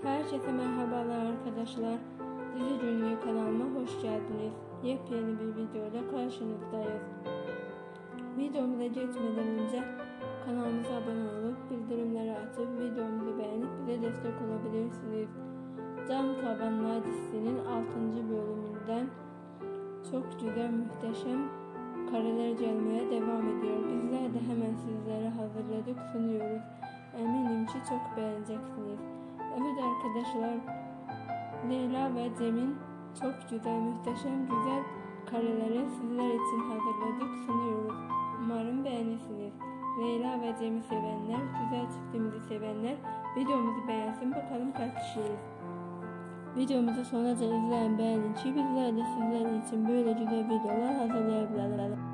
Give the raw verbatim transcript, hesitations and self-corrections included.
Herkese merhabalar arkadaşlar. Dizi Günlüğü kanalıma hoş geldiniz. Yepyeni bir videoyla karşınızdayız. Videomuza geçmeden önce kanalımıza abone olup bildirimleri açıp videomuzu beğenip bize destek olabilirsiniz. Cam Tavanlar dizisinin altıncı bölümünden çok güzel, muhteşem kareler gelmeye devam ediyor. Bizler de hemen sizlere hazırladık, sunuyoruz. Eminim ki çok beğeneceksiniz. Evet arkadaşlar, Leyla ve Cem'in çok güzel, muhteşem, güzel kareleri sizler için hazırladık, sunuyoruz. Umarım beğenirsiniz. Leyla ve Cem'i sevenler, güzel çiftimizi sevenler videomuzu beğensin. Bakalım kaç kişiyiz. Videomuzu sonraca izleyen beğenin ki bizler de sizler için böyle güzel videolar hazırlayabiliriz.